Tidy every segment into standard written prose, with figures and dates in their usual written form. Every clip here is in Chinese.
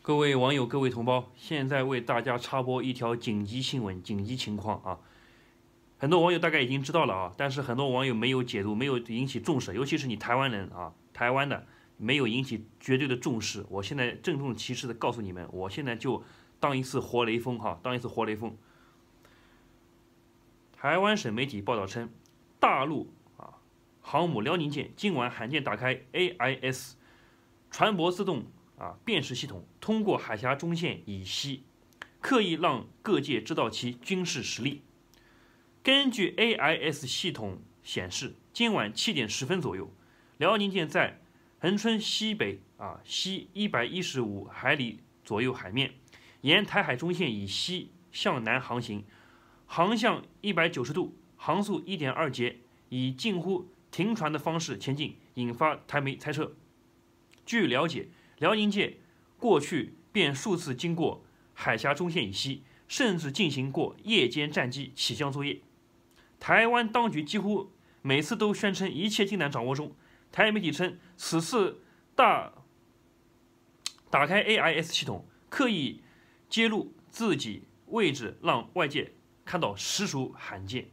各位网友、各位同胞，现在为大家插播一条紧急新闻、紧急情况啊！很多网友大概已经知道了啊，但是很多网友没有解读，没有引起重视，尤其是你台湾人啊，台湾的没有引起绝对的重视。我现在郑重其事的告诉你们，我现在就当一次活雷锋哈，当一次活雷锋。台湾省媒体报道称，大陆航母辽宁舰今晚罕见打开 AIS 船舶自动辨识系统，通过海峡中线以西，刻意让各界知道其军事实力。根据 AIS 系统显示，今晚7点10分左右，辽宁舰在恒春西北西115海里左右海面，沿台海中线以西向南航行，航向190度，航速1.2节，以近乎停船的方式前进，引发台媒猜测。据了解，辽宁舰过去便数次经过海峡中线以西，甚至进行过夜间战机起降作业。台湾当局几乎每次都宣称一切进展掌握中。台媒体称，此次打开 AIS 系统，刻意揭露自己位置，让外界看到实属罕见。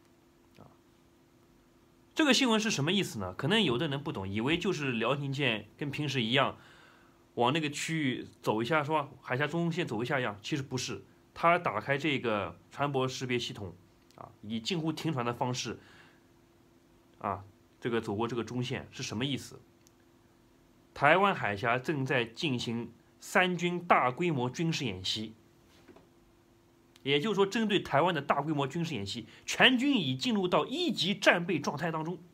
这个新闻是什么意思呢？可能有的人不懂，以为就是辽宁舰跟平时一样，往那个区域走一下，是吧？海峡中线走一下一样。其实不是，它打开这个船舶识别系统，以近乎停船的方式，这个走过这个中线是什么意思？台湾海峡正在进行三军大规模军事演习。也就是说，针对台湾的大规模军事演习，全军已进入到1级战备状态当中。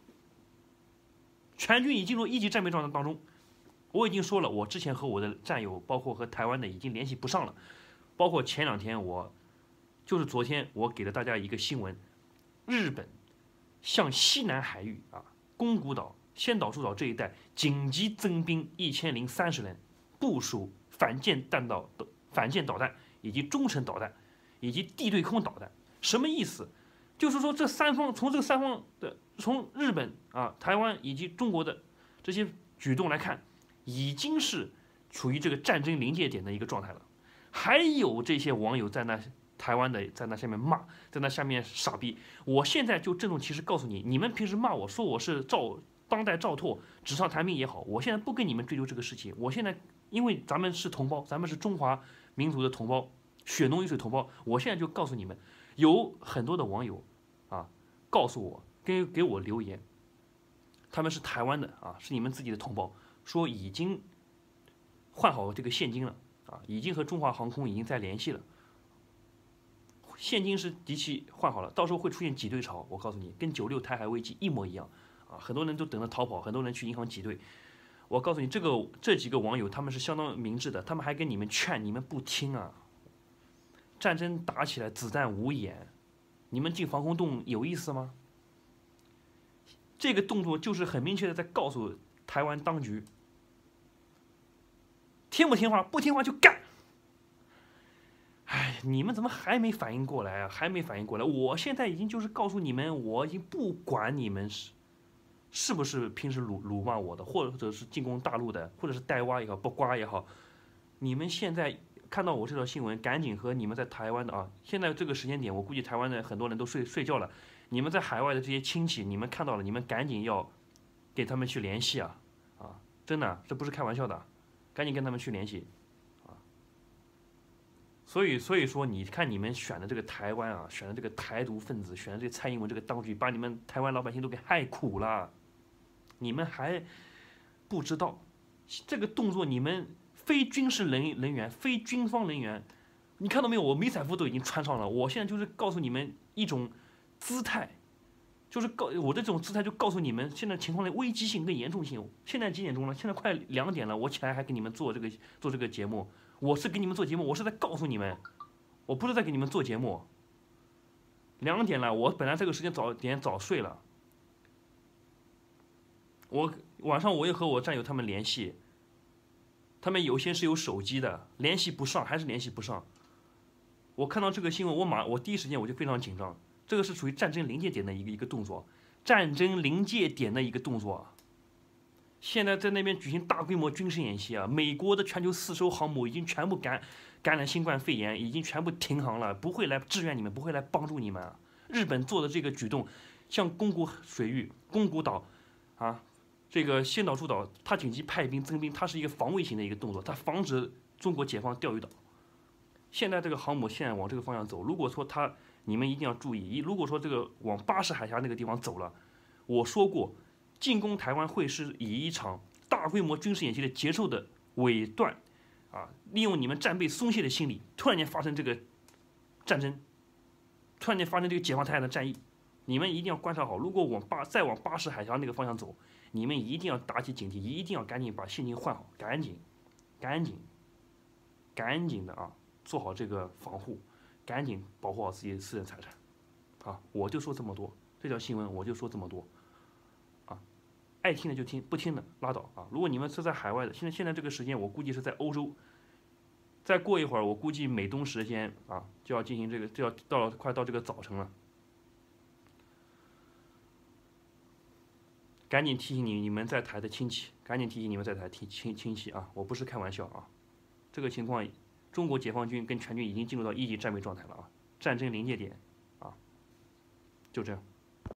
全军已进入1级战备状态当中。我已经说了，我之前和我的战友，包括和台湾的，已经联系不上了。包括前2天，就是昨天，我给了大家一个新闻：日本向西南海域宫古岛、仙岛诸岛这一带紧急增兵1030人，部署反舰导弹以及中程导弹。以及地对空导弹，什么意思？就是说，从这三方的，从日本台湾以及中国的这些举动来看，已经是处于这个战争临界点的一个状态了。还有这些网友在那台湾的在那下面骂，在那下面傻逼。我现在就郑重其事告诉你，你们平时骂我说我是当代赵拓，纸上谈兵也好，我现在不跟你们追究这个事情。我现在因为咱们是同胞，咱们是中华民族的同胞。血浓于水同胞，我现在就告诉你们，有很多的网友告诉我，给我留言，他们是台湾的是你们自己的同胞，说已经换好这个现金了已经和中华航空已经在联系了，现金是机器换好了，到时候会出现挤兑潮，我告诉你，跟96台海危机一模一样很多人都等着逃跑，很多人去银行挤兑。我告诉你，这几个网友他们是相当明智的，他们还跟你们劝，你们不听战争打起来，子弹无眼，你们进防空洞有意思吗？这个动作就是很明确的在告诉台湾当局，听不听话？不听话就干！哎，你们怎么还没反应过来还没反应过来！我现在已经就是告诉你们，我已经不管你们是不是平时辱骂我的，或者是进攻大陆的，或者是带挖也好，不刮也好，你们现在。看到我这条新闻，赶紧和你们在台湾的现在这个时间点，我估计台湾的很多人都睡觉了。你们在海外的这些亲戚，你们看到了，你们赶紧要给他们去联系真的，这不是开玩笑的，赶紧跟他们去联系所以说，你看你们选的这个台湾选的这个台独分子，选的这个蔡英文这个当局，把你们台湾老百姓都给害苦了，你们还不知道这个动作，你们。非军事人员、非军方人员，你看到没有？我迷彩服都已经穿上了。我现在就是告诉你们一种姿态，就是我的这种姿态就告诉你们现在情况的危机性跟严重性。现在几点钟了？现在快2点了。我起来还给你们做这个节目，我是给你们做节目，我是在告诉你们，我不是在给你们做节目。2点了，我本来这个时间早睡了。我晚上我也和我战友他们联系。他们有些是有手机的，联系不上，还是联系不上。我看到这个新闻，我第一时间我就非常紧张。这个是属于战争临界点的一个动作，战争临界点的一个动作。 现在在那边举行大规模军事演习啊，美国的全球4艘航母已经全部感染新冠肺炎，已经全部停航了，不会来支援你们，不会来帮助你们啊。日本做的这个举动，像宫古水域、宫古岛啊，这个仙岛诸岛，它紧急派兵增兵，它是一个防卫型的一个动作，它防止中国解放钓鱼岛。现在这个航母现在往这个方向走，如果说你们一定要注意，如果说这个往巴士海峡那个地方走了，我说过，进攻台湾会是以一场大规模军事演习的结束的尾段，啊，利用你们战备松懈的心理，突然间发生这个战争，突然间发生这个解放台湾的战役，你们一定要观察好，如果再往巴士海峡那个方向走，你们一定要打起警惕，一定要赶紧把心情换好，赶紧的啊！做好这个防护，赶紧保护好自己的私人财产，啊，我就说这么多，这条新闻我就说这么多，啊，爱听的就听，不听的拉倒啊！如果你们是在海外的，现在这个时间，我估计是在欧洲，再过一会儿，我估计美东时间啊就要进行这个，就要快到这个早晨了，赶紧提醒你们在台的亲戚，赶紧提醒你们在台亲戚啊！我不是开玩笑啊，这个情况。中国解放军跟全军已经进入到一级战备状态了啊，战争临界点啊，就这样。